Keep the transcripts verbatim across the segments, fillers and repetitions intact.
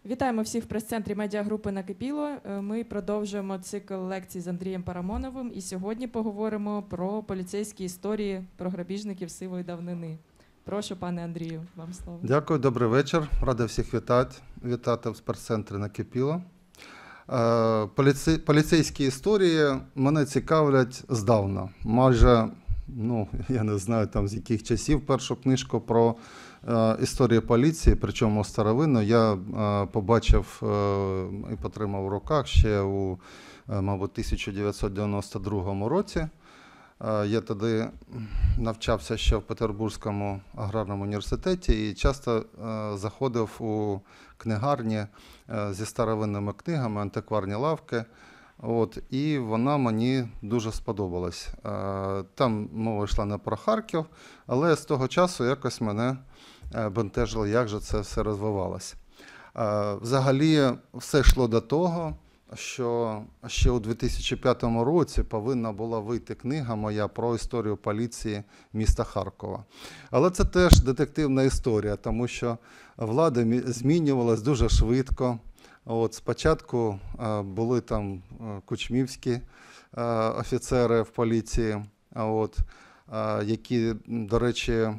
Вітаємо всіх в прес-центрі медіагрупи «Накипіло». Ми продовжуємо цикл лекцій з Андрієм Парамоновим. І сьогодні поговоримо про поліцейські історії про грабіжників сивої давнини. Прошу, пане Андрію, вам слово. Дякую, добрий вечір. Радий всіх вітати, вітати в прес-центрі «Накипіло». Поліцей, поліцейські історії мене цікавлять здавна. Майже, ну, я не знаю, там з яких часів першу книжку про е, історію поліції, причому старовинну, я е, побачив е, і потримав в руках ще у, е, мабуть, тисяча дев'ятсот дев'яносто другому році. Е, я тоді навчався ще в Петербурзькому аграрному університеті і часто е, заходив у книгарні е, зі старовинними книгами, антикварні лавки. От, і вона мені дуже сподобалась. Там мова йшла не про Харків, але з того часу якось мене бентежило, як же це все розвивалося. Взагалі все йшло до того, що ще у дві тисячі п'ятому році повинна була вийти книга моя про історію поліції міста Харкова. Але це теж детективна історія, тому що влада змінювалась дуже швидко. От, спочатку е, були там е, кучмівські е, офіцери в поліції, от, е, які, до речі, е,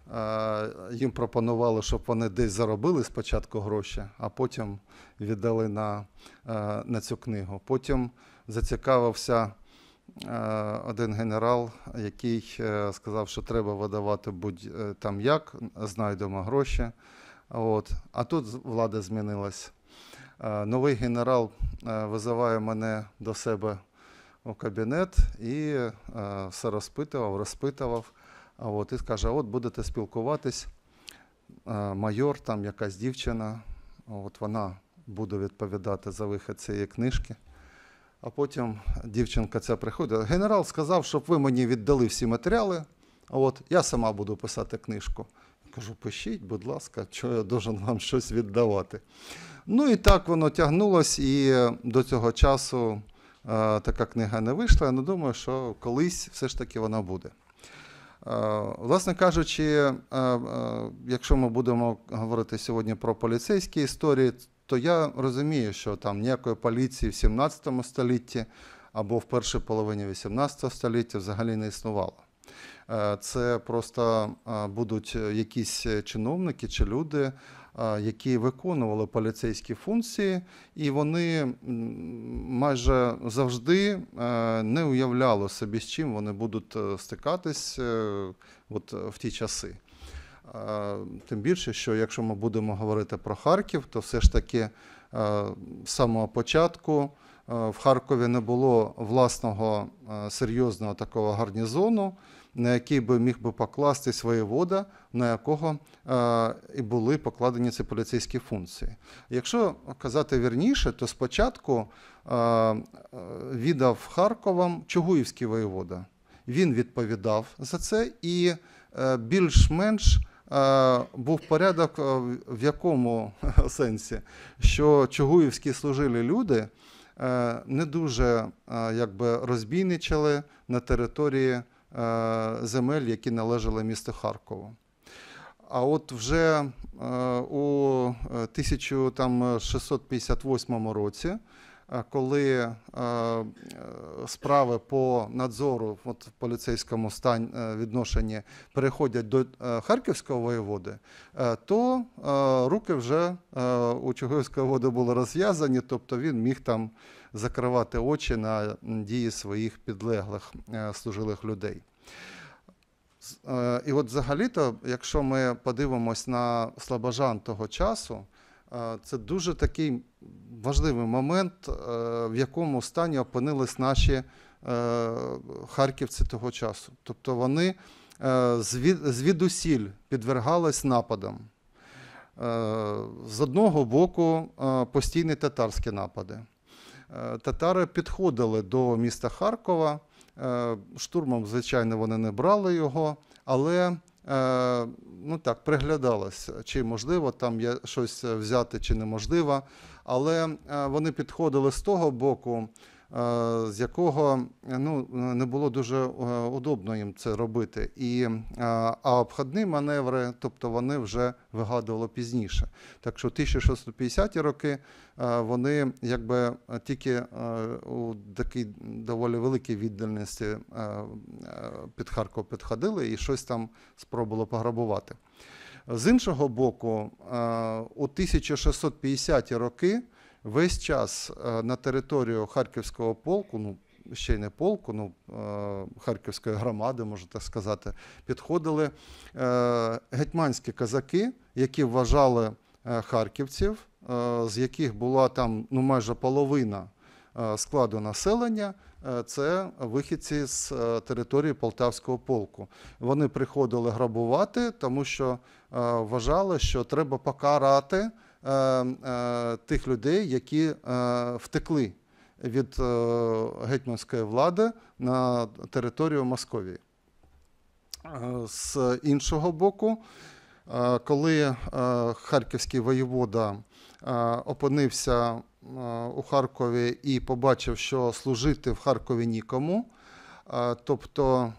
їм пропонували, щоб вони десь заробили спочатку гроші, а потім віддали на, е, на цю книгу. Потім зацікавився е, один генерал, який е, сказав, що треба видавати будь-там як, знайдемо гроші. От. А тут влада змінилась. Новий генерал визиває мене до себе у кабінет і все розпитував, розпитував. От, і каже, от будете спілкуватись, майор, там якась дівчина, от вона буде відповідати за вихід цієї книжки. А потім дівчинка ця приходить. Генерал сказав, щоб ви мені віддали всі матеріали, от я сама буду писати книжку. Кажу, пишіть, будь ласка, що я должен вам щось віддавати. Ну і так воно тягнулось, і до цього часу е, така книга не вийшла. Я не думаю, що колись все ж таки вона буде. Е, власне кажучи, е, е, якщо ми будемо говорити сьогодні про поліцейські історії, то я розумію, що там ніякої поліції в сімнадцятому столітті або в першій половині вісімнадцятого століття взагалі не існувало. Це просто будуть якісь чиновники чи люди, які виконували поліцейські функції, і вони майже завжди не уявляли собі, з чим вони будуть стикатись от в ті часи. Тим більше, що якщо ми будемо говорити про Харків, то все ж таки з самого початку в Харкові не було власного серйозного такого гарнізону, на який би міг би покластись воєвода, на якого е, і були покладені ці поліцейські функції. Якщо казати вірніше, то спочатку е, віддав Харковом Чугуївський воєвода. Він відповідав за це і е, більш-менш е, був порядок в якому сенсі, що чугуївські служилі люди е, не дуже е, якби розбійничали на території земель, які належали місту Харкову. А от вже у тисяча шістсот п'ятдесят восьмому році, коли справи по надзору от, в поліцейському стані, відношенні переходять до харківського воєводи, то руки вже у Чугуївського воєводи були розв'язані, тобто він міг там закривати очі на дії своїх підлеглих служилих людей. І от взагалі-то, якщо ми подивимось на слобожан того часу, це дуже такий важливий момент, в якому стані опинились наші харківці того часу. Тобто вони звідусіль підвергались нападам. З одного боку постійні татарські напади. Татари підходили до міста Харкова, штурмом, звичайно, вони не брали його, але ну так, приглядалося, чи можливо там є щось взяти, чи неможливо. Але вони підходили з того боку, з якого ну, не було дуже удобно їм це робити. І, а обходні маневри, тобто вони вже вигадували пізніше. Так що тисяча шістсот п'ятдесяті роки вони якби тільки у такій доволі великій віддальності під Харків підходили і щось там спробували пограбувати. З іншого боку, у тисяча шістсот п'ятдесяті роки весь час на територію Харківського полку, ну, ще й не полку, ну, Харківської громади, можна так сказати, підходили гетьманські козаки, які вважали харківців, з яких була там ну, майже половина складу населення, це вихідці з території Полтавського полку. Вони приходили грабувати, тому що вважали, що треба покарати тих людей, які втекли від гетьманської влади на територію Московії. З іншого боку, коли харківський воєвода опинився у Харкові і побачив, що служити в Харкові нікому, тобто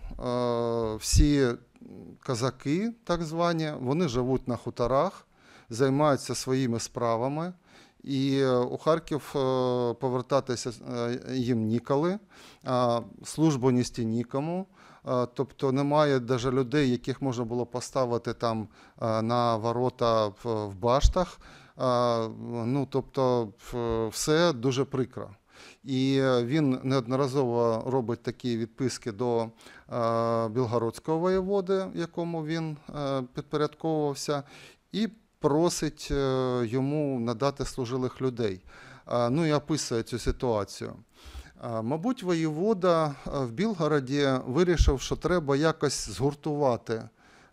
всі козаки, так звані, вони живуть на хуторах, займаються своїми справами, і у Харків повертатися їм ніколи, службу нести нікому, тобто немає навіть людей, яких можна було поставити там на ворота в баштах, ну, тобто все дуже прикро. І він неодноразово робить такі відписки до білгородського воєводи, якому він підпорядковувався, і просить йому надати служилих людей. Ну і описує цю ситуацію. Мабуть, воєвода в Білгороді вирішив, що треба якось згуртувати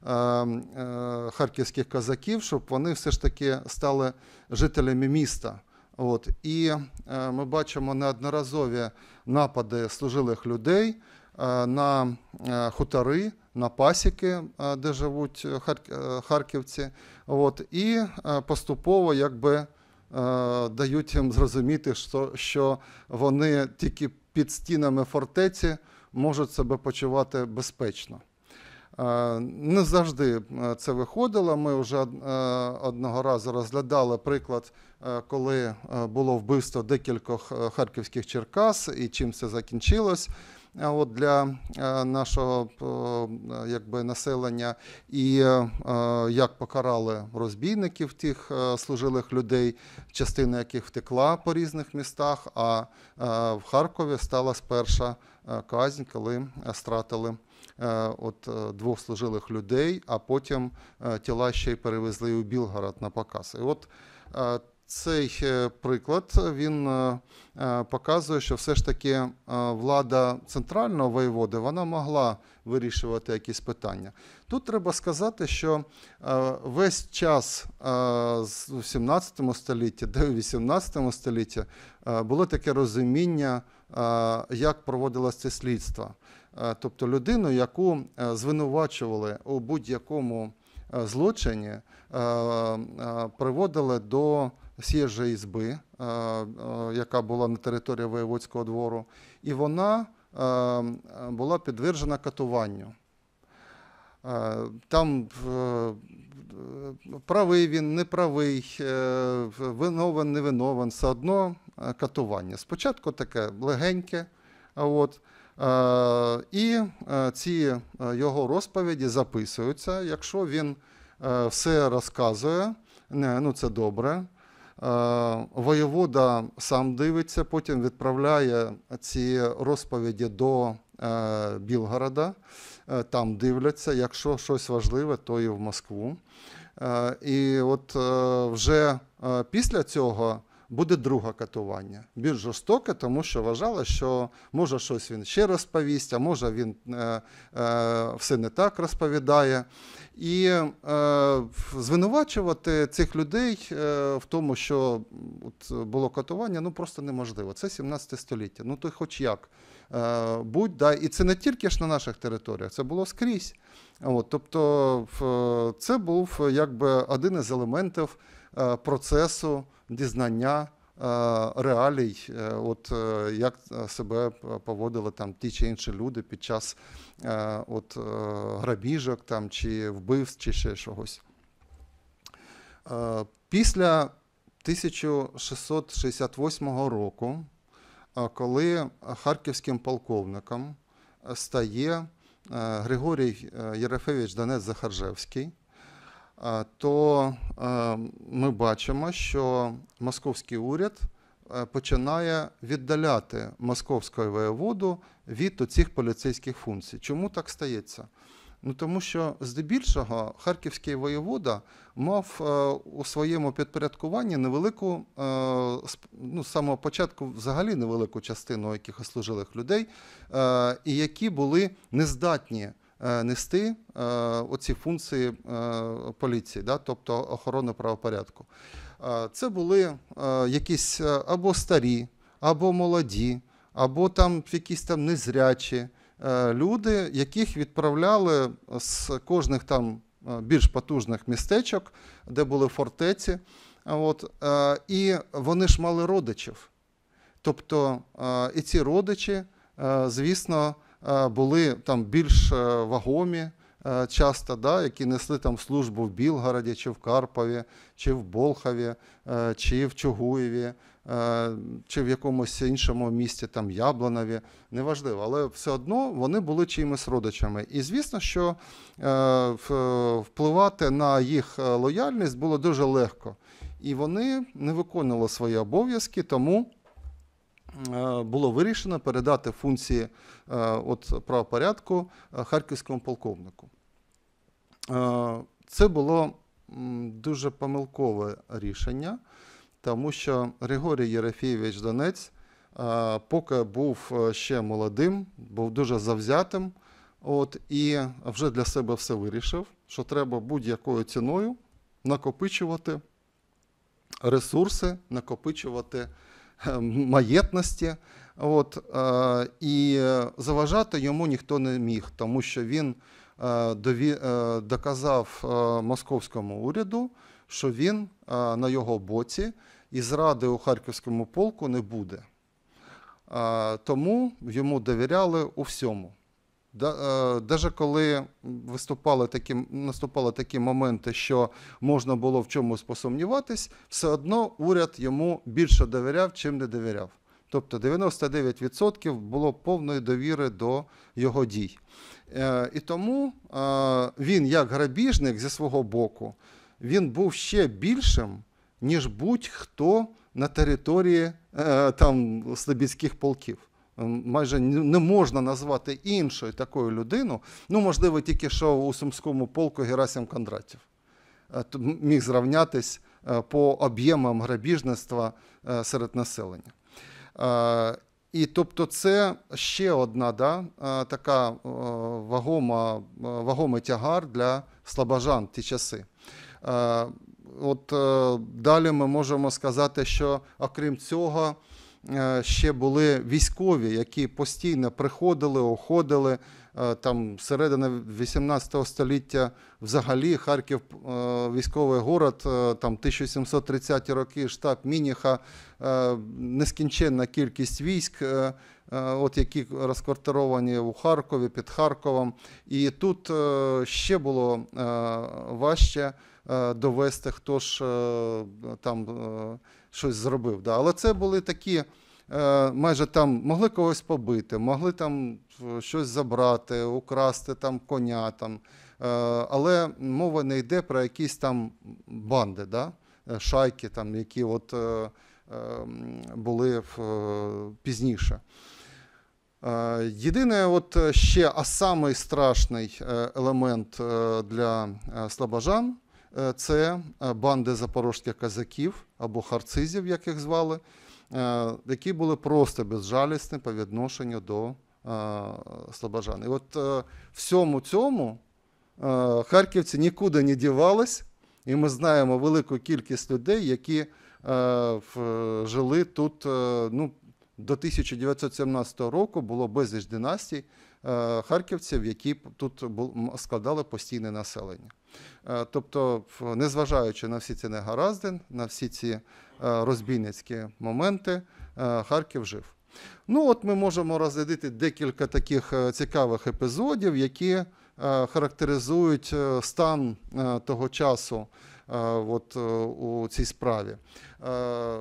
харківських козаків, щоб вони все ж таки стали жителями міста. От. І ми бачимо неодноразові напади служилих людей на хутори, на пасіки, де живуть харківці. От. І поступово якби дають їм зрозуміти, що, що вони тільки під стінами фортеці можуть себе почувати безпечно. Не завжди це виходило. Ми вже одного разу розглядали приклад, коли було вбивство декількох харківських черкас і чим це закінчилось от для нашого якби, населення, і як покарали розбійників тих служилих людей, частина яких втекла по різних містах, а в Харкові сталася перша казнь, коли стратили от двох служилих людей, а потім тіла ще й перевезли у Білгород на показ. І от цей приклад, він показує, що все ж таки влада центрального воєводи, вона могла вирішувати якісь питання. Тут треба сказати, що весь час у сімнадцятому столітті, де у вісімнадцятому столітті було таке розуміння, як проводилось це слідство. Тобто людину, яку звинувачували у будь-якому злочині, приводили до сєжої ізби, яка була на території воєводського двору, і вона була підтверджена катуванню. Там правий він, неправий, виновен, невиновен, все одно катування. Спочатку таке легеньке, от, і ці його розповіді записуються. Якщо він все розказує, ну це добре. Воєвода сам дивиться, потім відправляє ці розповіді до Білгорода, там дивляться, якщо щось важливе, то і в Москву. І от вже після цього буде друге катування, більш жорстоке, тому що вважали, що може щось він ще розповість, а може він е, е, все не так розповідає. І е, звинувачувати цих людей е, в тому, що от, було катування, ну просто неможливо. Це сімнадцяте століття, ну то хоч як. Е, будь, да. І це не тільки ж на наших територіях, це було скрізь. От, тобто це був якби один із елементів процесу дізнання реалій, е, от, е, як себе поводили там ті чи інші люди під час е, от, е, грабіжок там, чи вбивств, чи ще чогось. Е, Після тисяча шістсот шістдесят восьмого року, е, коли харківським полковником стає е, Григорій е, Єрефевич Донець-Захаржевський, е, то е, ми бачимо, що московський уряд е, починає віддаляти московського воєводу від оцих поліцейських функцій. Чому так стається? Ну, тому що здебільшого харківський воєвода мав е, у своєму підпорядкуванні невелику, е, сп- ну, з самого початку взагалі невелику частину якихось служилих людей, е, і які були нездатні е, нести е, оці функції е, поліції, да, тобто охорони правопорядку. Е, це були е, якісь е, або старі, або молоді, або там якісь там незрячі е, люди, яких відправляли з кожних там е, більш потужних містечок, де були фортеці. От, е, і вони ж мали родичів. Тобто е, і ці родичі, е, звісно, е, були там більш е, вагомі е, часто, да, які несли там службу в Білгороді, чи в Карпові, чи в Болхові, е, чи в Чугуєві, е, чи в якомусь іншому місті, там Яблонові, неважливо, але все одно вони були чиїмось родичами. І звісно, що е, в- впливати на їх е, лояльність було дуже легко. І вони не виконували свої обов'язки, тому е, було вирішено передати функції е, от правопорядку е, харківському полковнику. Е, Це було м, дуже помилкове рішення, тому що Григорій Єрефійович Донець, е, поки був е, ще молодим, був дуже завзятим, от, і вже для себе все вирішив, що треба будь-якою ціною накопичувати ресурси, накопичувати е, маєтності. От, е, і заважати йому ніхто не міг, тому що він е, дові, е, доказав е, московському уряду, що він е, на його боці і зради у Харківському полку не буде. Е, тому йому довіряли у всьому. Навіть коли виступали такі, наступали такі моменти, що можна було в чомусь посумніватись, все одно уряд йому більше довіряв, чим не довіряв. Тобто дев'яносто дев'ять відсотків було повної довіри до його дій. Е, І тому е, він, як грабіжник зі свого боку, він був ще більшим, ніж будь-хто на території е, там, слобідських полків. Майже не можна назвати іншою такою людину, ну, можливо, тільки що у Сумському полку Герасим Кондратів міг зрівнятись по об'ємам грабіжництва серед населення. І тобто це ще одна, да, така вагома, вагомий тягар для слобожан в ті часи. От далі ми можемо сказати, що окрім цього, ще були військові, які постійно приходили, уходили. Там середина вісімнадцятого століття взагалі Харків військовий город, там тисяча сімсот тридцяті роки, штаб Мініха, нескінченна кількість військ, от які розквартировані у Харкові, під Харковом. І тут ще було важче довести, хто ж там щось зробив. Да. Але це були такі, майже там могли когось побити, могли там щось забрати, украсти там коня. Там. Але мова не йде про якісь там банди, да? Шайки, там, які от були пізніше. Єдине, от ще, а самий страшний елемент для слобожан – це банди запорозьких козаків або харцизів, як їх звали, які були просто безжалісні по відношенню до слобожан. І от всьому цьому харківці нікуди не дівались, і ми знаємо велику кількість людей, які жили тут, ну, до тисяча дев'ятсот сімнадцятого року було безліч династій, е, харківців, які п- тут бу- м- складали постійне населення. Е, Тобто, в- незважаючи на всі ці негаразди, на всі ці е, розбійницькі моменти, е, Харків жив. Ну, от ми можемо розглядати декілька таких е, цікавих епізодів, які е, характеризують е, стан е, того часу е, от, е, у цій справі. Е, е,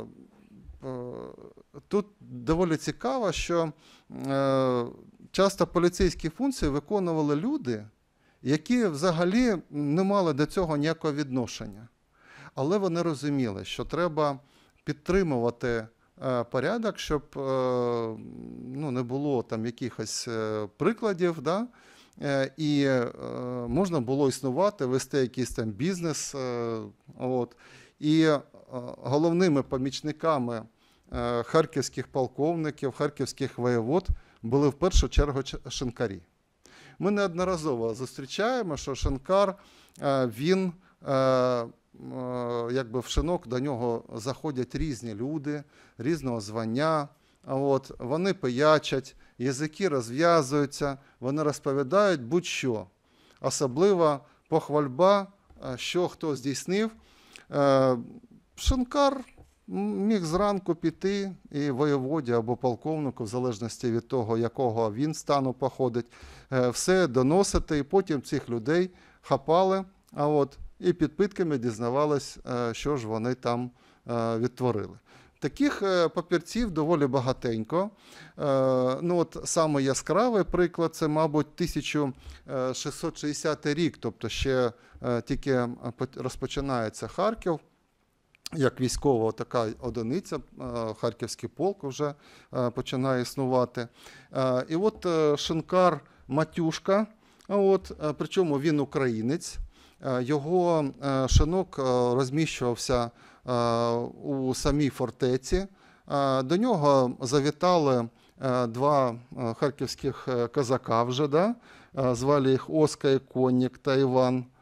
Тут доволі цікаво, що е, часто поліцейські функції виконували люди, які взагалі не мали до цього ніякого відношення. Але вони розуміли, що треба підтримувати е, порядок, щоб е, ну, не було там якихось е, прикладів, да? Е, і е, можна було існувати, вести якийсь там бізнес. Е, от. І е, головними помічниками е, харківських полковників, харківських воєвод були в першу чергу ч- шинкарі. Ми неодноразово зустрічаємо, що шинкар, е, він, е, е, якби в шинок до нього заходять різні люди, різного звання, а от, вони пиячать, язики розв'язуються, вони розповідають будь-що. Особливо похвальба, е, що хто здійснив. Е, Шинкар міг зранку піти і воєводі або полковнику, в залежності від того, якого він стану походить, е, все доносити, і потім цих людей хапали, а от, і під питками дізнавались, е, що ж вони там е, відтворили. Таких е, папірців доволі багатенько. Е, Ну, от саме яскравий приклад – це, мабуть, тисяча шістсот шістдесятий рік, тобто ще е, тільки е, пот- розпочинається Харків, як військова така одиниця, е, Харківський полк вже е, починає існувати. Е, І от е, шинкар Матюшка, а от, е, причому він українець, е, його е, шинок е, розміщувався е, у самій фортеці. Е, До нього завітали е, два е, харківських е, козака вже, да? Е, звали їх Оска і Коннік та Іван. Е,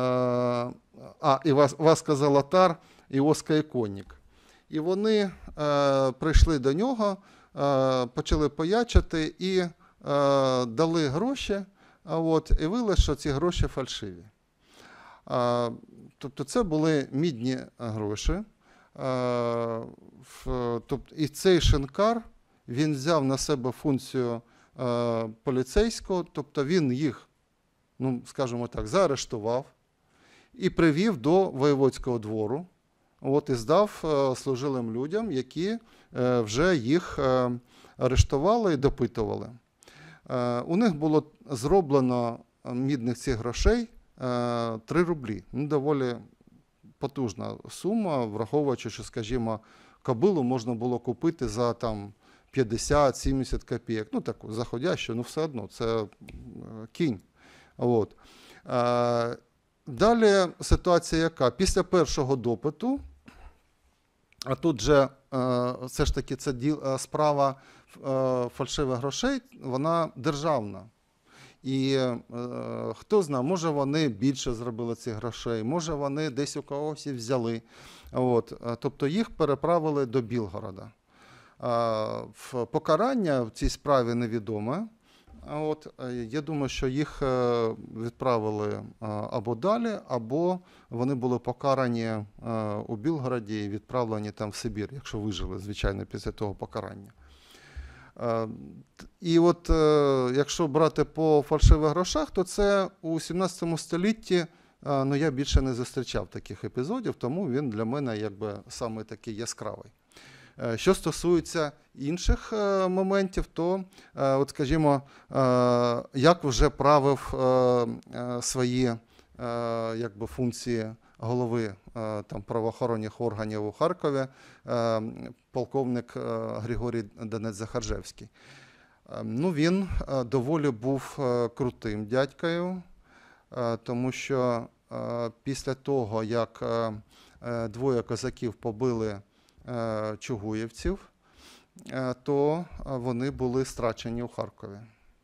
А, і Вас- Васка Золотар і Оска і Коннік. І вони е, прийшли до нього, е, почали поячити і е, дали гроші, а от, і виявилося, що ці гроші фальшиві. Е, тобто це були мідні гроші. Е, в, тобто, і цей шинкар, він взяв на себе функцію е, поліцейського, тобто він їх, ну, скажімо так, заарештував і привів до воєводського двору. От, і здав е, служилим людям, які е, вже їх е, арештували і допитували. Е, у них було зроблено мідних цих грошей е, три рублі. Ну, доволі потужна сума, враховуючи, що, скажімо, кобилу можна було купити за там п'ятдесят-сімдесят копійок. Ну, таку заходящу, ну все одно, це е, кінь. От. Е, Далі ситуація яка? Після першого допиту, а тут же е, все ж таки це діл, е, справа е, фальшивих грошей, вона державна. І е, хто знає, може вони більше зробили цих грошей, може вони десь у когось і взяли. От, е, тобто їх переправили до Білгорода. Е, в покарання в цій справі невідоме. А от, е, я думаю, що їх е, відправили е, або далі, або вони були покарані е, у Білгороді і відправлені там в Сибір, якщо вижили, звичайно, після того покарання. Е, т- І от е, якщо брати по фальшивих грошах, то це у сімнадцятому столітті, е, ну, я більше не зустрічав таких епізодів, тому він для мене якби саме такий яскравий. Е, Що стосується інших е, моментів, то, е, от, скажімо, е, як вже правив е, е, свої е, якби, функції голови е, там, правоохоронних органів у Харкові е, полковник е, Григорій Донець-Захаржевський. Е, Ну, він е, доволі був е, крутим дядькою, е, тому що е, після того, як е, е, двоє козаків побили е, чугуївців, е, то вони були страчені у Харкові.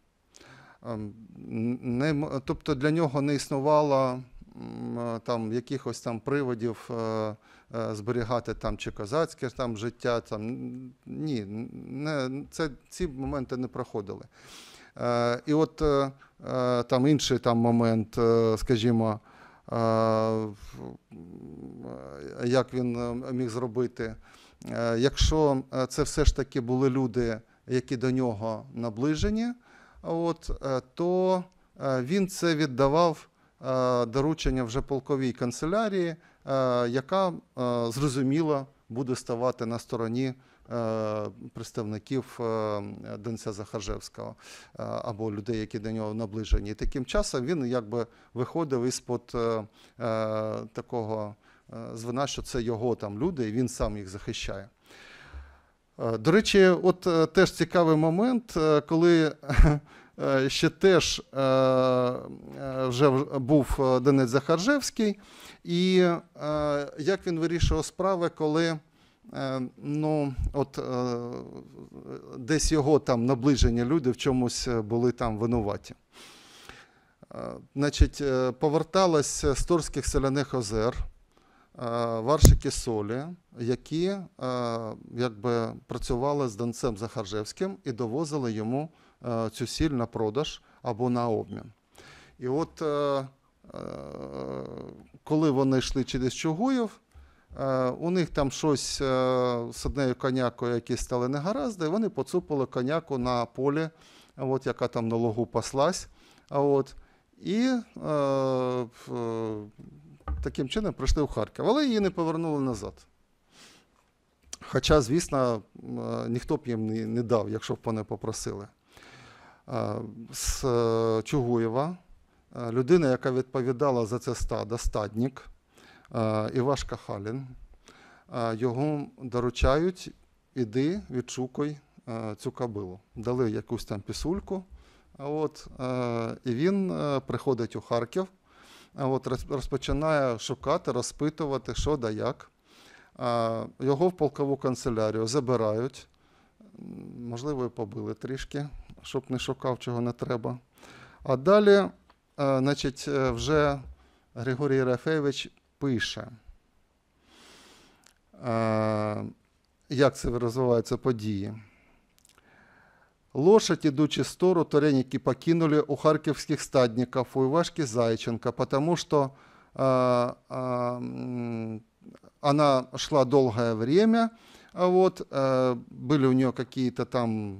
Ем, Не, м- тобто для нього не існувало м, е, там, якихось там приводів е, е, зберігати там, чи козацьке там, життя. Там, н- ні, не, це, ці моменти не проходили. Е, І от е, е, там інший там момент, е, скажімо, е, в- е, як він е, міг зробити. Е, Якщо е, це все ж таки були люди, які до нього наближені, от, е, то е, він це віддавав е, доручення вже полковій канцелярії, е, яка е, зрозуміло буде ставати на стороні е, представників е, Денця Захаржевського е, або людей, які до нього наближені. І таким часом він якби виходив із-под е, е, такого е, звина, що це його там люди, і він сам їх захищає. Е, До речі, от е, теж цікавий момент, е, коли е, ще теж е, е, вже в- був е, Денець Захаржевський, і е, як він вирішував справи, коли е, ну, от, е, десь його там наближені люди в чомусь були там винуваті. Е, Значить, е, поверталась з Торських соляних озер е, варшики солі, які е, якби працювали з Донцем Захаржевським і довозили йому е, цю сіль на продаж або на обмін. І от е, е, коли вони йшли через Чугуїв, е, у них там щось е, з однією конякою, які стали негаразди, і вони поцупили коняку на полі, от, яка там на лугу паслась. А от, і е, в- таким чином прийшли в Харків, але її не повернули назад. Хоча, звісно, е, ніхто б їм не, не дав, якщо б вони попросили. Е, З е, Чугуєва е, людина, яка відповідала за це стадо, стадник, е, Івашка Халін, е, його доручають, іди, відшукуй е, цю кобилу. Дали якусь там пісульку, а от, е, і він е, приходить у Харків, а от роз- розпочинає шукати, розпитувати, що да як. А, Його в полкову канцелярію забирають, м, можливо, і побили трішки, щоб не шукав, чого не треба. А далі, е, значить, е, вже Григорій Єрофеєвич пише, е, як це розвиваються події. Лошадь, идучи в сторону, туреники покинули у харьковских стадников, у Ивашки Зайченко, потому что а, а, м, она шла долгое время, а вот, а, были у нее какие-то там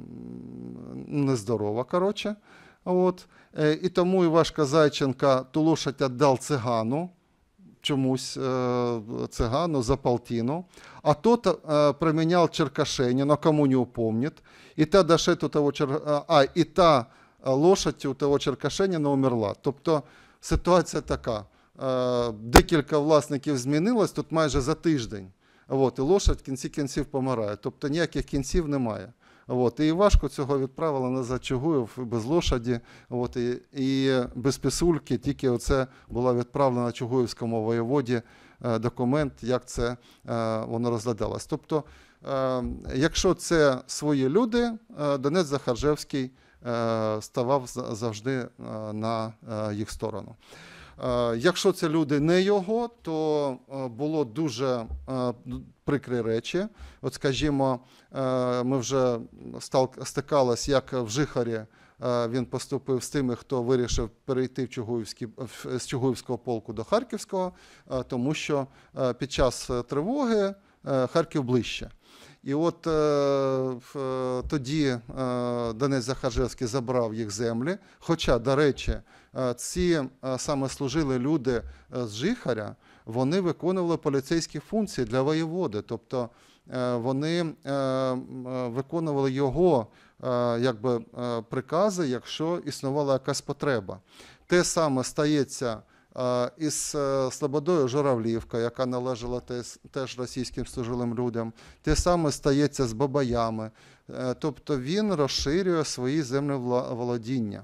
м, нездорово, короче. Вот. Е, І тому Івашка Зайченко ту лошадь віддав цигану, чомусь е, цигану за полтину, а тот е, променял Черкашенина, кому не упомнит, и та дошед у того Чер... а, і та лошадь у того Черкашенина умерла. Тобто ситуація така, е, декілька власників змінилось тут майже за тиждень, от, і лошадь в кінці кінців помирає, тобто ніяких кінців немає. От, і Івашку цього відправили назад Чугуїв без лошаді, от, і, і без писульки, тільки оце була відправлена Чугуївському воєводі е, документ, як це е, воно розглядалось. Тобто, е, якщо це свої люди, е, Денець Захаржевський е, ставав за- завжди е, на е, їх сторону. Е, Якщо це люди не його, то е, було дуже е, прикрі речі. От, скажімо, е, ми вже стал- стикались, як в Жихарі е, він поступив з тими, хто вирішив перейти в Чугуївський, в- з Чугуївського полку до Харківського, е, тому що е, під час е, тривоги е, Харків ближче. І от е, в- е, тоді е, Денець Захаржевський забрав їх землі, хоча, до речі, е, ці е, саме служили люди е, з Жихаря, вони виконували поліцейські функції для воєводи, тобто е, вони е, м, е, виконували його е, якби, е, прикази, якщо існувала якась потреба. Те саме стається е, із е, Слободою Журавлівка, яка належала тес- теж російським служилим людям. Те саме стається з Бабаями. Е, Тобто він розширює свої землеволодіння.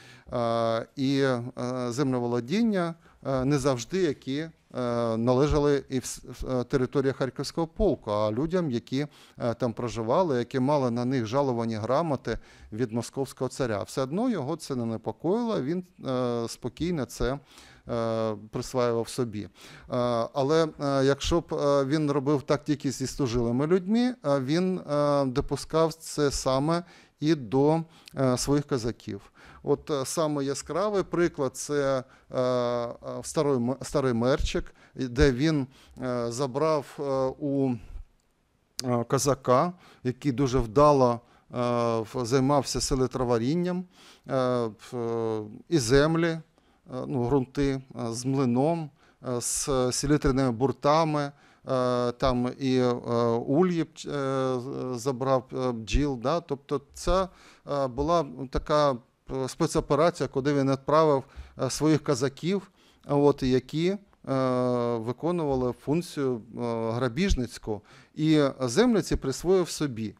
Е, І е, землеволодіння е, не завжди які е, належали і в с- в е, території Харківського полку, а людям, які е, там проживали, які мали на них жаловані грамоти від московського царя. Все одно його це не непокоїло, він е, спокійно це е, присваював собі. Е, Але е, якщо б е, він робив так тільки зі служилими людьми, е, він е, допускав це саме і до е, своїх козаків. От е, саме яскравий приклад – це е, е, старий, М- старий Мерчик, де він е, забрав е, у е, козака, який дуже вдало е, в- займався селитроварінням, е, в- е, і землі, е, ну, ґрунти е, з млином, е, з селитряними буртами, е, там і е, ульї пч- е, забрав е, бджіл. Да? Тобто це е, була така е, спецоперація, куди він відправив е, своїх козаків, от, які е, виконували функцію е, грабіжницьку, і землі ці присвоїв собі.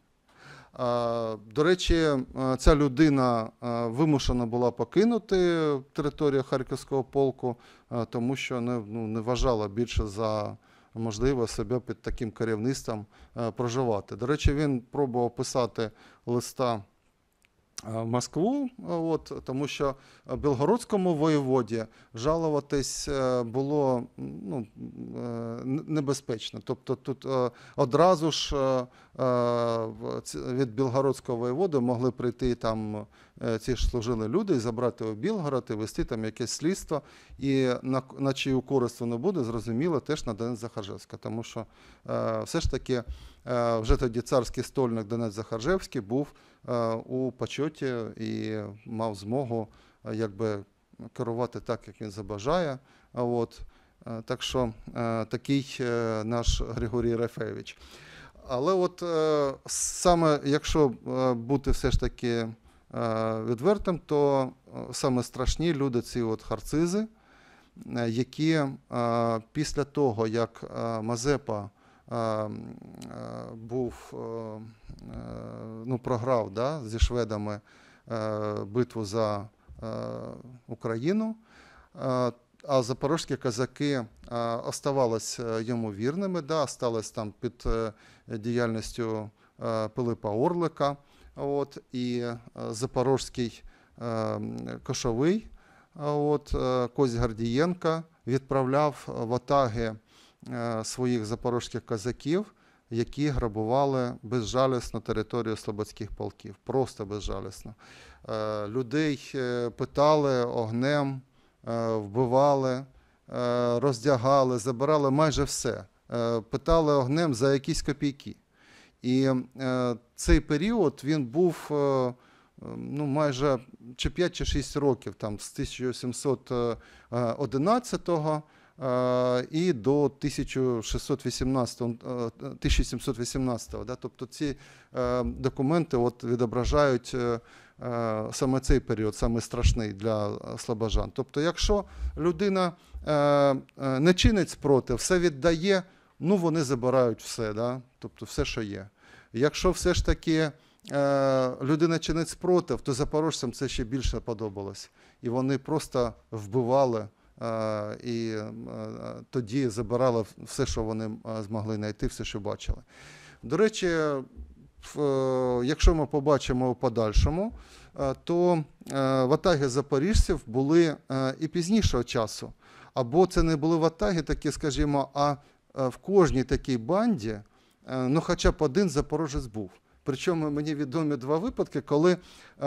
Е, До речі, е, ця людина е, вимушена була покинути територію Харківського полку, е, тому що не, ну, не вважала більше за можливо себе під таким керівництвом е, проживати. До речі, він пробував писати листа в Москву, от, тому що білгородському воєводі жалуватись е, було ну, е, небезпечно. Тобто тут е, одразу ж е, в- ці- від білгородського воєводи могли прийти там е, ці ж служили люди і забрати у Білгород і вести там якесь слідство. І на, на чию користь воно буде, зрозуміло, теж на Донець Захаржевська. Тому що е, все ж таки е, вже тоді царський стольник Донець Захаржевський був е, у почоті і мав змогу е, якби керувати так, як він забажає. А От. Е, Так що е, такий е, наш Григорій Рефевич. Але от е, саме якщо е, бути все ж таки е, відвертим, то е, саме страшні люди ці от харцизи, е, які е, після того, як е, Мазепа е, е, був, е, е, ну, програв да, зі шведами е, битву за е, Україну, е, а запорозькі козаки а, оставались йому вірними, да, остались там під е, діяльністю е, Пилипа Орлика. От, і е, запорозький е, кошовий а, от, е, Кость Гордієнко відправляв в атаги е, своїх запорозьких козаків, які грабували безжалісно територію слободських полків. Просто безжалісно. Е, людей е, питали огнем, вбивали, роздягали, забирали майже все. Питали огнем за якісь копійки. І цей період він був ну, майже чи п'ять, чи шість років, там, з тисяча сімсот одинадцятого і до тисяча шістсот вісімнадцятого, тисяча сімсот вісімнадцятого. Да? Тобто ці документи от відображають саме цей період, саме страшний для слобожан. Тобто, якщо людина не чинить спротив, все віддає, ну вони забирають все, да? Тобто все, що є. Якщо все ж таки людина чинить спротив, то запорожцям це ще більше подобалось. І вони просто вбивали і тоді забирали все, що вони змогли знайти, все, що бачили. До речі, якщо ми побачимо у подальшому, то ватаги запоріжців були і пізнішого часу. Або це не були ватаги такі, скажімо, а в кожній такій банді, ну хоча б один запорожець був. Причому мені відомі два випадки, коли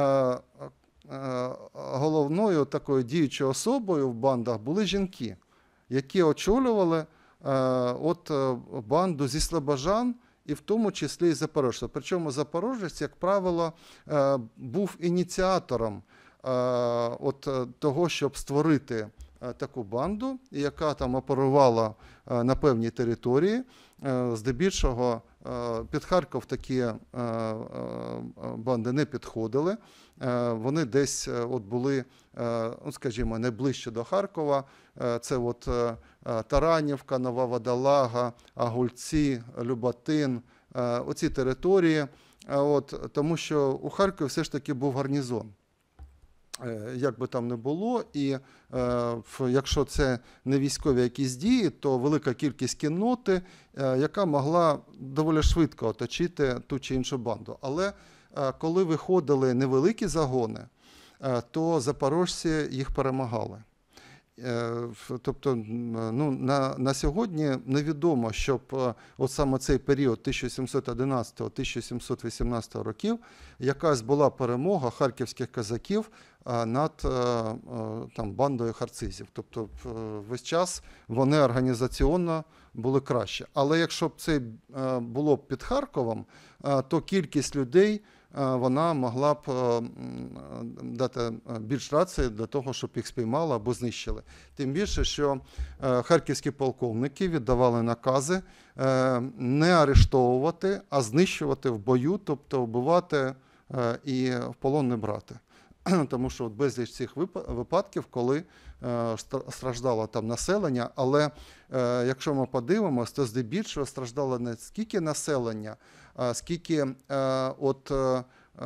головною такою діючою особою в бандах були жінки, які очолювали от банду зі слобожан, і в тому числі і запорожців. Причому запорожець, як правило, був ініціатором от того, щоб створити таку банду, яка там оперувала на певній території. Здебільшого під Харків такі банди не підходили. Вони десь от були, ну, скажімо, найближче до Харкова. Це от Таранівка, Нова Водолага, Агульці, Люботин, оці території. От, тому що у Харкові все ж таки був гарнізон. Як би там не було, і е, якщо це не військові якісь дії, то велика кількість кінноти, е, яка могла доволі швидко оточити ту чи іншу банду. Але е, коли виходили невеликі загони, е, то запорожці їх перемагали. Е, в- Тобто, м, ну, на, на сьогодні невідомо, щоб е, от саме цей період тисяча сімсот одинадцятого - тисяча сімсот вісімнадцятого років якась була перемога харківських козаків е, над е, е, там, бандою харцизів. Тобто е, весь час вони організаційно були краще. Але якщо б це е, було б під Харковом, е, то кількість людей е, вона могла б е, м, дати більш рації для того, щоб їх спіймали або знищили. Тим більше, що е, харківські полковники віддавали накази е, не арештовувати, а знищувати в бою, тобто вбивати е, і в полон не брати. Тому що от безліч цих випа- випадків, коли е, стра- страждало там населення, але е, якщо ми подивимося, то здебільшого страждало не скільки населення, а скільки е, от, е,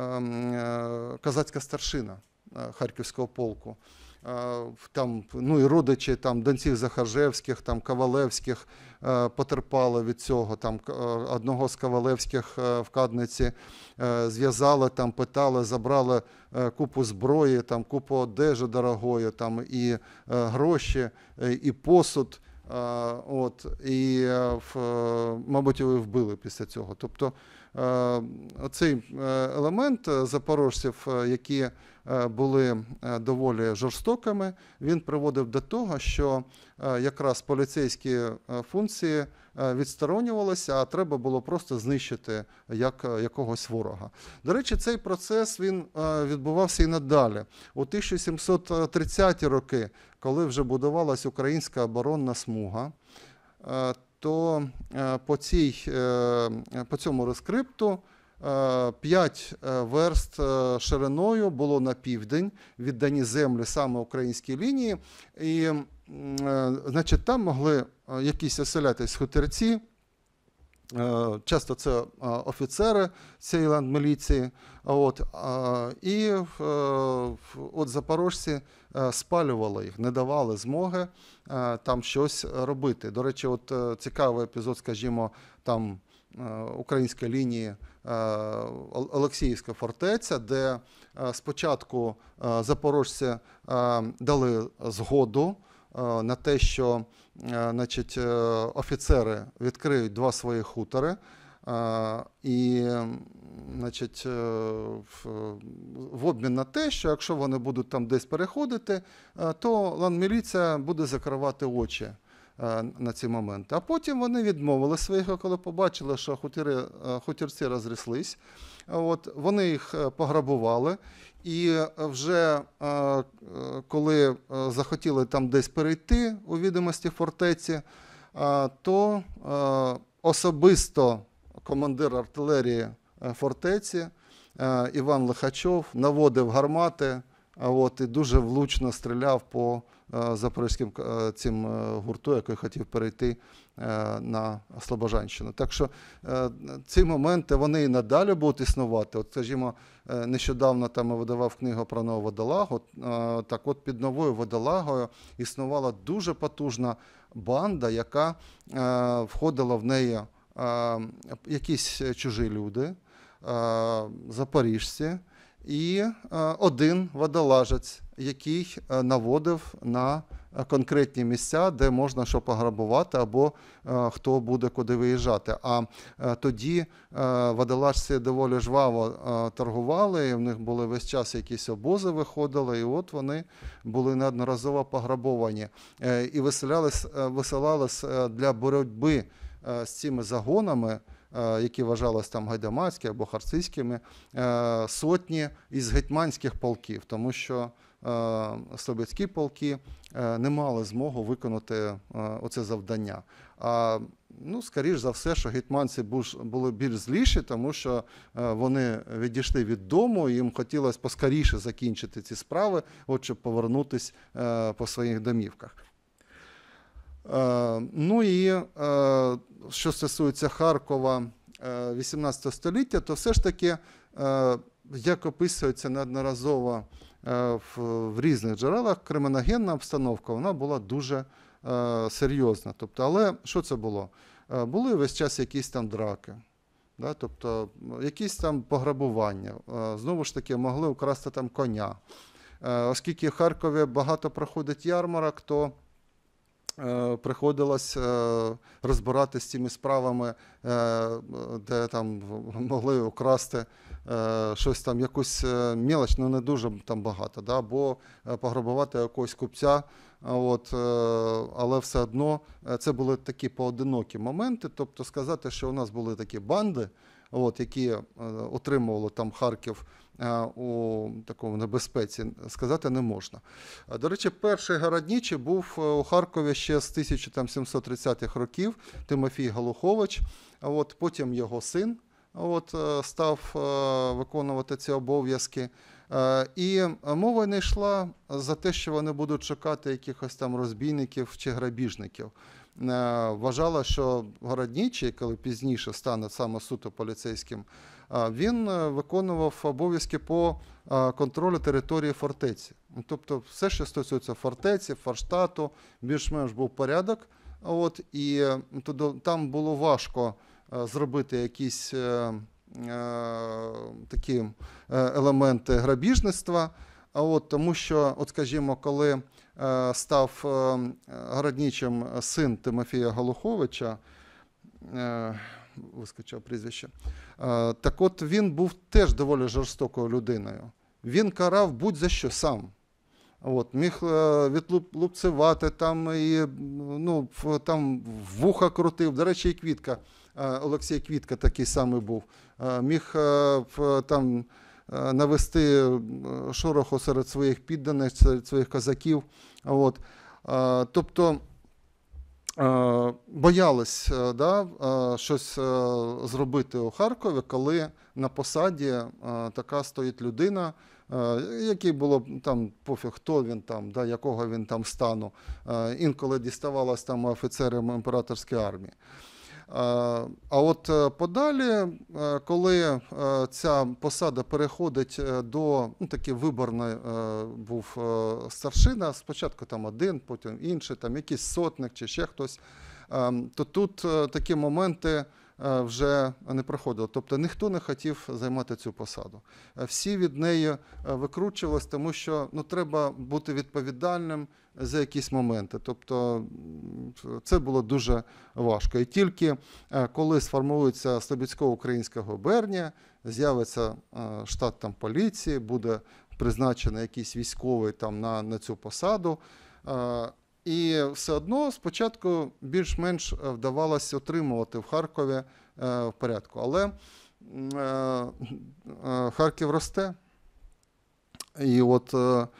е, козацька старшина е, Харківського полку. Е, там, ну і родичі там, донців Захаржевських, там, Ковалевських е, потерпали від цього. Там, е, одного з Ковалевських е, в Кадниці е, зв'язали, там, питали, забрали е, купу зброї, там, купу одежі дорогої, там, і е, гроші, е, і посуд. Е, от, і, е, в, е, мабуть, його і вбили після цього. Тобто е, цей елемент запорожців, е, які е, були е, доволі жорстокими, він приводив до того, що е, якраз поліцейські е, функції е, відсторонювалися, а треба було просто знищити як, якогось ворога. До речі, цей процес він е, відбувався і надалі. У тисяча сімсот тридцяті роки, коли вже будувалась українська оборонна смуга, е, то е, по, цій, е, по цьому рескрипту е, п'ять е, верст е, шириною було на південь, віддані землі саме українській лінії, і м, е, значить, там могли е, якісь оселятись хуторці. Е, Часто це е, офіцери цієї ландміліції. От, а, і е, в- от запорожці е, спалювали їх, не давали змоги е, там щось робити. До речі, от е, цікавий епізод, скажімо, там е, української лінії е, Ол- Олексіївська фортеця, де е, спочатку е, запорожці е, дали згоду е, на те, що е, значить, е, офіцери відкриють два свої хутори. е, І м, значить, е, в, в обмін на те, що якщо вони будуть там десь переходити, е, то ландміліція буде закривати очі е, на ці моменти. А потім вони відмовили своїх, коли побачили, що хутори, е, хутірці розріслись. От, вони їх е, пограбували. І вже е, е, коли е, захотіли там десь перейти у відомості фортеці, е, то е, особисто командир артилерії е, фортеці е, Іван Лихачов наводив гармати, а от, і дуже влучно стріляв по е, запорізьким е, цим е, гурту, який хотів перейти е, на Слобожанщину. Так що е, ці моменти вони і надалі будуть існувати. От, скажімо, е, нещодавно там я видавав книгу про нову водолагу. Е, так от під новою водолагою існувала дуже потужна банда, яка е, входила в неї е, якісь чужі люди, е, запоріжці, і е, один водолажець, який е, наводив на конкретні місця, де можна що пограбувати, або е, хто буде куди виїжджати. А е, тоді е, водолажці доволі жваво е, торгували, і в них були весь час якісь обози виходили, і от вони були неодноразово пограбовані. Е, і виселялись, е, висилались е, для боротьби е, з цими загонами, е, які вважалися там гайдамацькі або харцизькими, е, сотні із гетьманських полків, тому що е, слобідські полки е, не мали змогу виконати е, оце завдання. А, ну, скоріш за все, що гетьманці буш- були більш зліші, тому що е, вони відійшли від дому, їм хотілося поскоріше закінчити ці справи, от, щоб повернутися е, по своїх домівках. Е, Ну і е, що стосується Харкова е, вісімнадцятого століття, то все ж таки, е, як описується неодноразово е, в, в різних джерелах, криміногенна обстановка вона була дуже е, серйозна. Тобто, але що це було? Е, були весь час якісь там драки. Да, тобто якісь там пограбування, е, знову ж таки могли украсти там коня. Оскільки в Харкові багато проходить ярмарок, то приходилось розбиратися з цими справами, де там могли украсти щось там, якусь мелоч, ну не дуже там багато, да, або пограбувати якогось купця. От, але все одно це були такі поодинокі моменти. Тобто сказати, що у нас були такі банди, от, які отримували там Харків у такому небезпеці, сказати не можна. До речі, перший городничий був у Харкові ще з тисяча сімсот тридцятих років, Тимофій Галухович, от, потім його син от, став виконувати ці обов'язки. І мова не йшла за те, що вони будуть шукати якихось там розбійників чи грабіжників. Вважала, що городничий, коли пізніше стане саме суто поліцейським, він виконував обов'язки по контролю території фортеці. Тобто все, що стосується фортеці, Форштату, більш-менш був порядок. От, і там було важко зробити якісь такі елементи грабіжництва. От, тому що, от, скажімо, коли став городничим син Тимофія Галуховича, вискочив прізвище, так от він був теж доволі жорстокою людиною. Він карав будь-за що сам. От, міг відлупцювати, там, і, ну, там вуха крутив. До речі, і Квітка, Олексій Квітка такий самий був. Міг там навести шороху серед своїх підданих, серед своїх козаків. От. Тобто боялись, да, щось зробити у Харкові, коли на посаді така стоїть людина, який було там пофіг, хто він там, да, якого він там стану. Інколи діставалось там офіцерам імператорської армії. А от подалі, коли ця посада переходить до, ну, такий виборний був старшина, спочатку там один, потім інший, там якийсь сотник чи ще хтось, то тут такі моменти вже не проходило. Тобто ніхто не хотів займати цю посаду. Всі від неї викручувалися, тому що, ну, треба бути відповідальним за якісь моменти. Тобто це було дуже важко. І тільки коли сформується Слобідсько-Українська губернія, з'явиться штат там поліції, буде призначений якийсь військовий там на, на цю посаду, і все одно спочатку більш-менш вдавалося отримувати в Харкові в порядку. Але Харків росте. І от,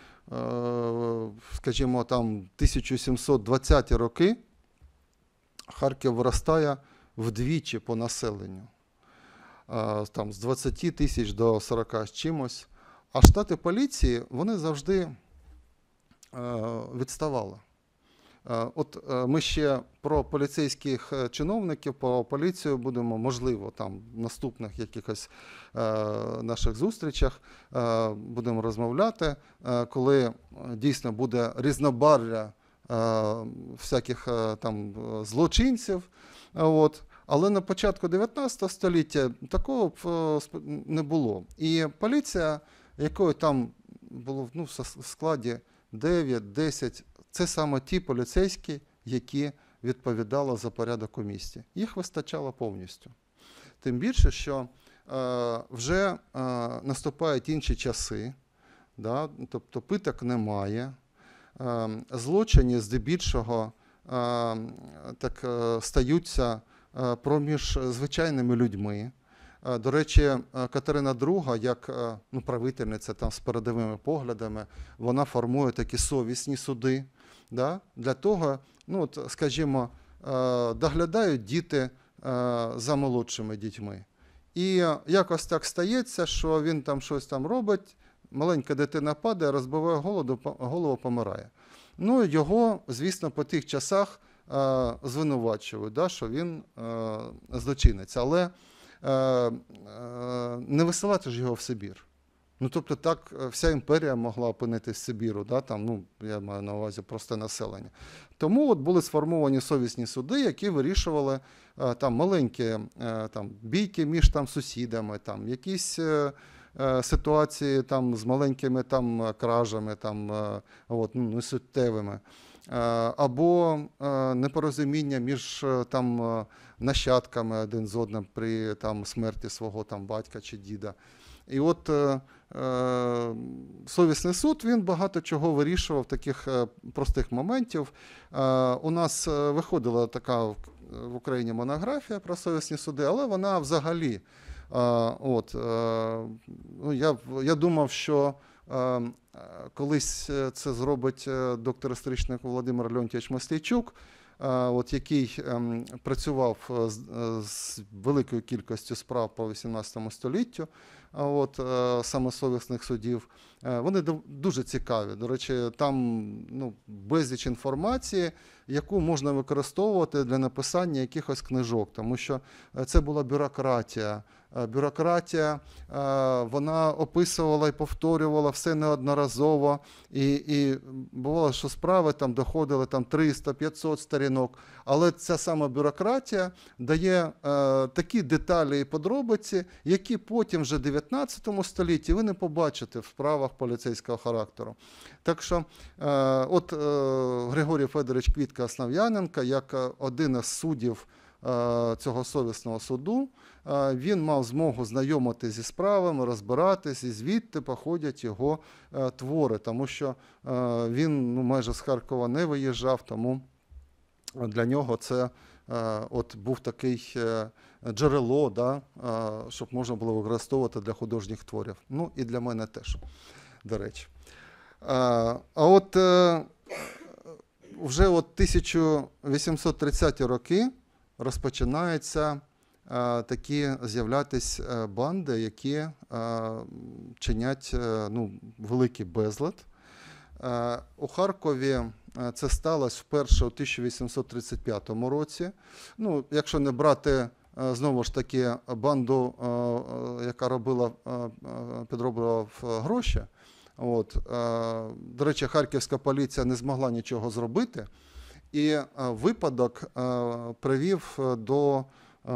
скажімо, там тисяча сімсот двадцяті роки Харків виростає вдвічі по населенню. Там з двадцяти тисяч до сорока з чимось. А штати поліції, вони завжди відставали. От ми ще про поліцейських чиновників, про поліцію будемо, можливо, там в наступних якихось наших зустрічах будемо розмовляти, коли дійсно буде різнобарв'я всяких там злочинців. От. Але на початку дев'ятнадцятого століття такого не було. І поліція, якої там було, ну, в складі дев'ять-десять, це саме ті поліцейські, які відповідали за порядок у місті. Їх вистачало повністю. Тим більше, що е, вже е, наступають інші часи, да? Тобто питок немає, е, злочини здебільшого е, так, е, стаються е, проміж звичайними людьми. Е, до речі, Катерина друга, як е, ну, правительниця там, з передовими поглядами, вона формує такі совісні суди. Да? Для того, ну, от, скажімо, доглядають діти за молодшими дітьми. І якось так стається, що він там щось там робить, маленька дитина падає, розбиває голову, голову помирає. Ну, його, звісно, по тих часах звинувачують, да, що він злочинець. Але не висилати ж його в Сибір. Ну, тобто так вся імперія могла опинитися в Сибіру, да, там, ну, я маю на увазі просте населення. Тому от були сформовані совісні суди, які вирішували там маленькі там, бійки між там, сусідами, там, якісь е, ситуації там, з маленькими там, кражами, там, е, от, ну, несуттєвими. Е, або е, непорозуміння між е, там, е, нащадками один з одним при там, смерті свого там, батька чи діда. І от е, е, совісний суд, він багато чого вирішував, таких е, простих моментів. Е, у нас е, виходила така в, в Україні монографія про совісні суди, але вона взагалі, е, от, е, ну, я, я думав, що е, колись це зробить доктор історичних Володимир Леонтійович Маслійчук, от, який ем, працював з, з великою кількістю справ по вісімнадцятому століттю, от, е, саме совісних судів. Е, вони дуже цікаві. До речі, там ну, безліч інформації, яку можна використовувати для написання якихось книжок, тому що це була бюрократія. Бюрократія, вона описувала і повторювала все неодноразово, і, і бувало, що справи там доходили там триста-п'ятсот сторінок, але ця сама бюрократія дає е, такі деталі і подробиці, які потім вже в дев'ятнадцятому столітті ви не побачите в справах поліцейського характеру. Так що е, от е, Григорій Федорович Квітка-Основ'яненко, як один із суддів цього совісного суду, він мав змогу знайомити зі справами, розбиратись, і звідти походять його твори, тому що він ну, майже з Харкова не виїжджав, тому для нього це от був такий джерело, да, щоб можна було використовувати для художніх творів. Ну і для мене теж, до речі. А от вже от тисяча вісімсот тридцяті роки розпочинаються а, такі з'являтись а, банди, які а, чинять а, ну, великий безлад. А, у Харкові а, це сталося вперше у тисяча вісімсот тридцять п'ятому році. Ну, якщо не брати, а, знову ж таки, банду, а, а, яка робила, а, підроблювала гроші. От, а, до речі, харківська поліція не змогла нічого зробити. І випадок привів до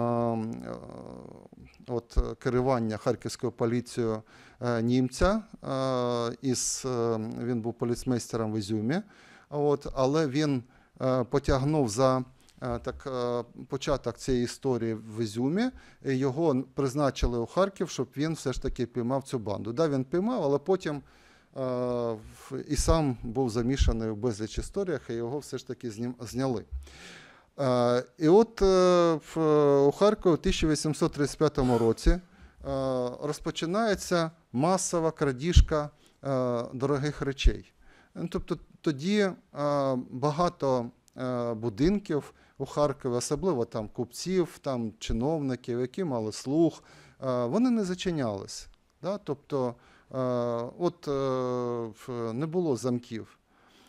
от, керування харківською поліцією німця. Із, він був поліцмейстером в Ізюмі, от, але він потягнув за так, початок цієї історії в Ізюмі. І його призначили у Харків, щоб він все ж таки піймав цю банду. Да, він піймав, але потім і сам був замішаний в безліч історіях, і його все ж таки зняли. І от у Харкові у тисяча вісімсот тридцять п'ятому році розпочинається масова крадіжка дорогих речей. Тобто тоді багато будинків у Харкові, особливо там купців, там чиновників, які мали слух, вони не зачинялись. Да? Тобто от не було замків.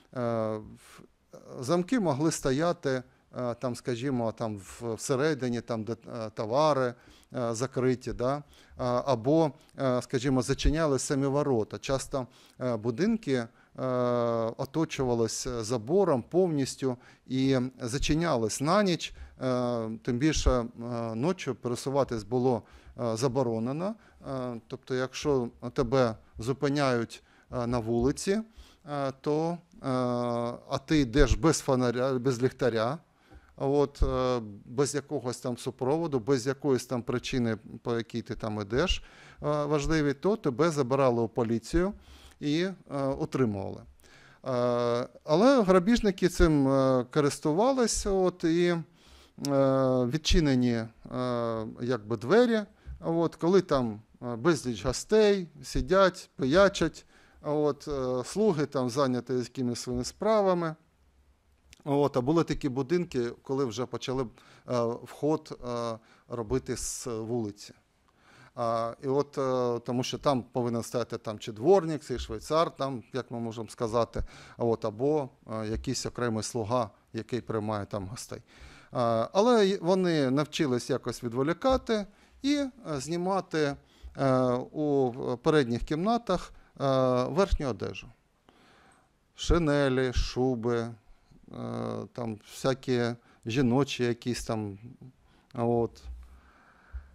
Замки могли стояти, там, скажімо, там всередині, там, де товари закриті, да? Або, скажімо, зачиняли самі ворота. Часто будинки оточувалися забором повністю і зачинялись на ніч, тим більше ночі пересуватись було заборонено. Тобто, якщо тебе зупиняють на вулиці, то, а ти йдеш без фонаря, без ліхтаря, от, без якогось там супроводу, без якоїсь там причини, по якій ти там йдеш важливі, то тебе забирали у поліцію і утримували. Але грабіжники цим користувалися, от, і відчинені якби двері, от, коли там безліч гостей сидять, пиячать, от, слуги там зайняті якимись своїми справами. От, а були такі будинки, коли вже почали вход робити з вулиці. А, і от, тому що там повинен стояти там, чи дворник, чи швейцар, там, як ми можемо сказати, от, або а, якийсь окремий слуга, який приймає там гостей. А, але вони навчились якось відволікати і а, знімати а, у передніх кімнатах а, верхню одежу. Шинелі, шуби, а, там всякі жіночі якісь там, от.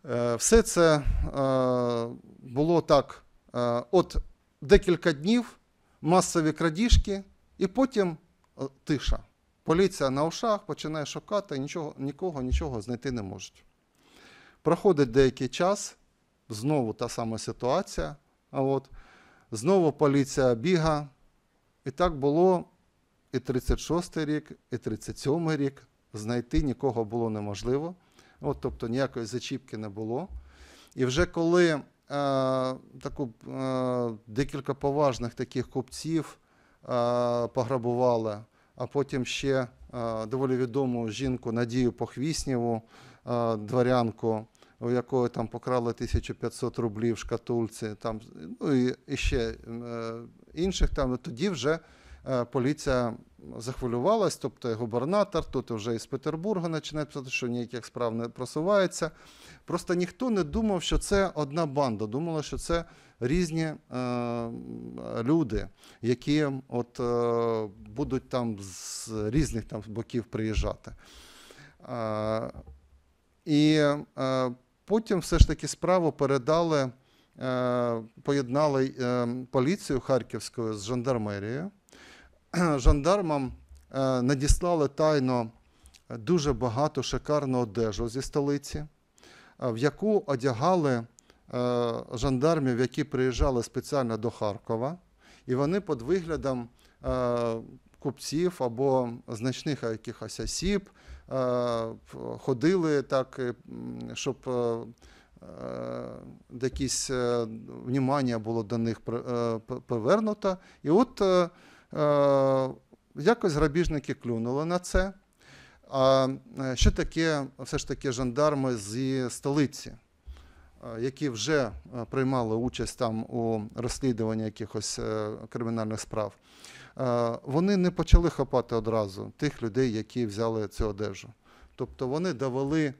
Е, Все це е, було так, е, от декілька днів, масові крадіжки, і потім е, тиша. Поліція на ушах починає шукати, нічого, нікого нічого знайти не можуть. Проходить деякий час, знову та сама ситуація, а от, знову поліція біга. І так було і тридцять шостий рік, і тридцять сьомий рік. Знайти нікого було неможливо. От, тобто ніякої зачіпки не було. І вже коли е, таку, е, декілька поважних таких купців е, пограбували, а потім ще е, доволі відому жінку Надію Похвіснєву, е, дворянку, у якої там покрали тисячу п'ятсот рублів в шкатульці, там, ну і, і ще е, інших, там, тоді вже е, поліція захвилювалась, тобто і губернатор, тут вже із Петербурга починає писати, що ніяких справ не просувається. Просто ніхто не думав, що це одна банда, думали, що це різні е, люди, які от, е, будуть там з різних там боків приїжджати. Е, і е, потім все ж таки справу передали, е, поєднали е, поліцію Харківською з жандармерією. Жандармам е, надіслали тайно дуже багато шикарну одежу зі столиці, е, в яку одягали е, жандармів, які приїжджали спеціально до Харкова, і вони під виглядом е, купців або значних якихось осіб е, ходили так, щоб е, якесь е, внимання було до них е, привернуто. І от е, е, якось грабіжники клюнули на це. А що таке все ж таки жандарми зі столиці, які вже приймали участь там у розслідуванні якихось кримінальних справ? Вони не почали хапати одразу тих людей, які взяли цю одежу. Тобто вони довели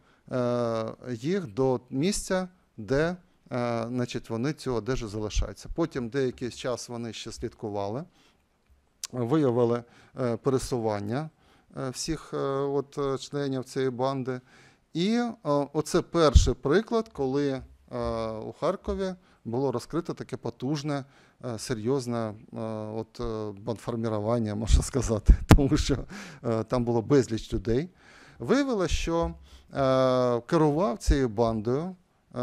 їх до місця, де значить, вони цю одежу залишаються. Потім деякий час вони ще слідкували, виявили пересування всіх от, членів цієї банди. І оце перший приклад, коли у Харкові було розкрито таке потужне, серйозне от, бандформування, можна сказати, тому що там було безліч людей. Виявилося, що керував цією бандою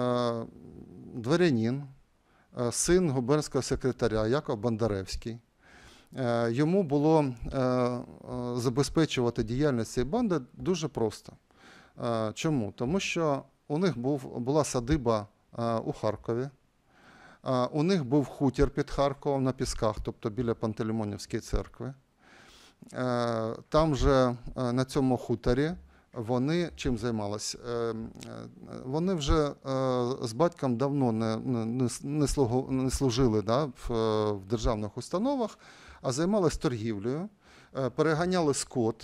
дворянин, син губернського секретаря Яков Бондаревський. Йому було забезпечувати діяльність цієї банди дуже просто. Чому? Тому що у них був, була садиба у Харкові, у них був хутір під Харковом на Пісках, тобто біля Пантелеймонівської церкви. Там же на цьому хуторі вони чим займалися? Вони вже з батьком давно не, не, не, слугу, не служили да, в, в державних установах, а займалися торгівлею, переганяли скот.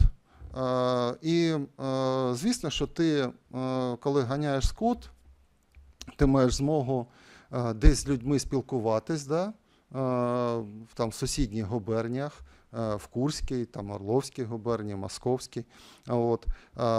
І, звісно, що ти, коли ганяєш скот, ти маєш змогу десь з людьми спілкуватись, да? Там, в сусідніх губерніях, в Курській, там, Орловській губернії, Московській. От.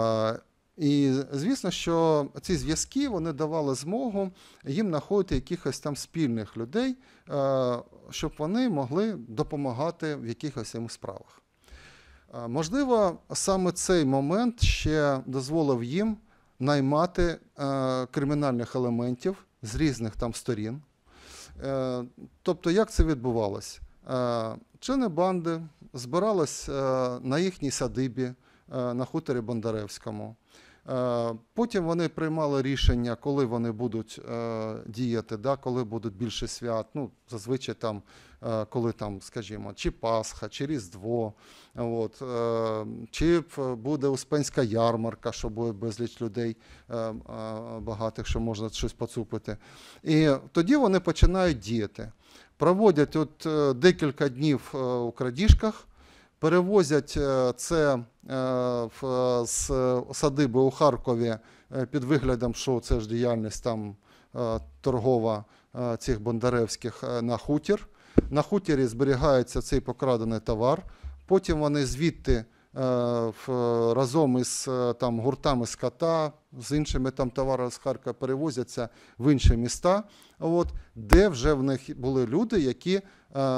І, звісно, що ці зв'язки вони давали змогу їм знаходити якихось там спільних людей, щоб вони могли допомагати в якихось їм справах. Можливо, саме цей момент ще дозволив їм наймати кримінальних елементів з різних там сторін. Тобто, як це відбувалося? Члени банди збирались на їхній садибі на хуторі Бондаревському. Потім вони приймали рішення, коли вони будуть діяти, да, коли будуть більше свят. Ну, зазвичай там, коли там, скажімо, чи Пасха, чи Різдво, от, чи буде Успенська ярмарка, що буде безліч людей багатих, що можна щось поцупити. І тоді вони починають діяти. Проводять от декілька днів у крадіжках, перевозять це з садиби у Харкові під виглядом, що це ж діяльність там торгова цих Бондаревських на хутір. На хутірі зберігається цей покрадений товар. Потім вони звідти в- разом із е, там, гуртами скота, з іншими там товарами з Харкова перевозяться в інші міста, от, де вже в них були люди, які е,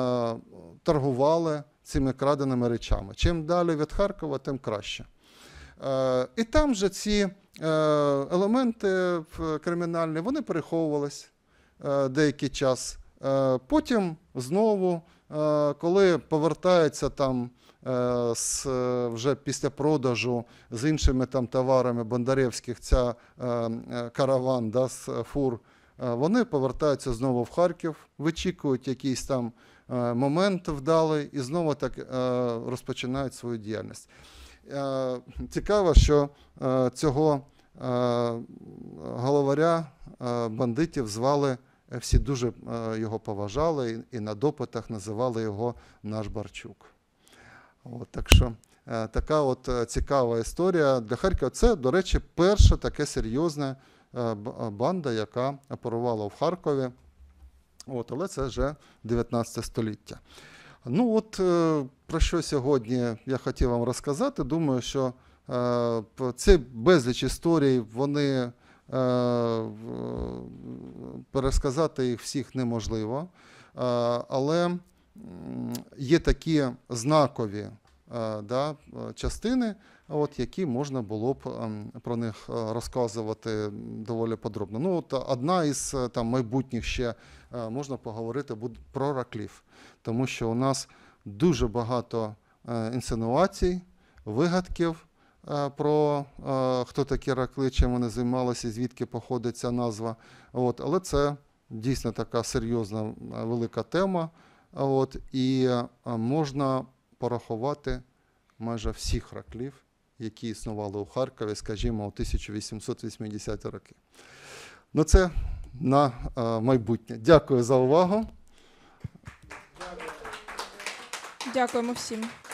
торгували цими краденими речами. Чим далі від Харкова, тим краще. Е, І там же ці е, елементи в- кримінальні, вони переховувались е, деякий час. Е, Потім знову, е, коли повертається там е, з, е, вже після продажу з іншими там товарами бондаревських, ця е, е, караван, да, з фур, е, вони повертаються знову в Харків, вичікують якийсь там е, момент вдалий і знову так е, розпочинають свою діяльність. Е, Цікаво, що е, цього е, головаря е, бандитів звали, е, всі дуже е, його поважали і, і на допитах називали його наш Барчук. От, так що е, така от е, цікава історія для Харкова. Це, до речі, перша таке серйозна е, б- банда, яка оперувала в Харкові. От, але це вже дев'ятнадцяте століття. Ну от е, про що сьогодні я хотів вам розказати. Думаю, що е, п- це безліч історій, вони е, в- пересказати їх всіх неможливо. Е, але м, є такі знакові е, да, частини, от, які можна було б ем, про них е, розказувати доволі подробно. Ну, от одна із е, там, майбутніх ще е, можна поговорити буде про Раклів, тому що у нас дуже багато е, інсинуацій, вигадків е, про е, хто такі ракли, чим вони займалися, звідки походить ця назва. От, але це дійсно така серйозна е, велика тема. От, і е, можна порахувати майже всіх раклів, які існували у Харкові, скажімо, у тисяча вісімсот вісімдесяті роки. Ну, це на е, майбутнє. Дякую за увагу. Дякуємо всім.